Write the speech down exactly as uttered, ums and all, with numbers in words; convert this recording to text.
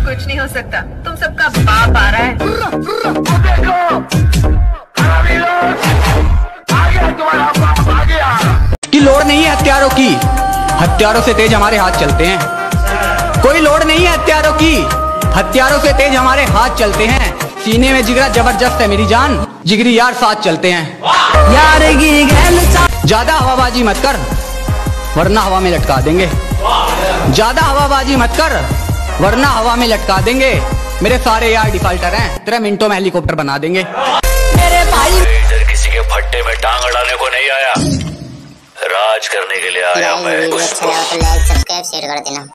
कुछ नहीं हो सकता, तुम सबका बाप आ रहा है। की लोड़ नहीं है हथियारों की, हथियारों से तेज हमारे हाथ चलते हैं। कोई लोड़ नहीं है हथियारों की, हथियारों से तेज हमारे हाथ चलते हैं। सीने में जिगरा जबरदस्त है मेरी जान, जिगरी यार साथ चलते हैं। यार ज्यादा हवाबाजी मत कर वरना हवा में लटका देंगे, ज्यादा हवाबाजी मत कर वरना हवा में लटका देंगे। मेरे सारे यार डिफाल्टर हैं, तेरे मिनटों में हेलीकॉप्टर बना देंगे। मेरे भाई इधर किसी के फट्टे में टांग अड़ाने को नहीं आया, राज करने के लिए आया मैं। अच्छा लगा तो लाइक सब्सक्राइब शेयर कर देना।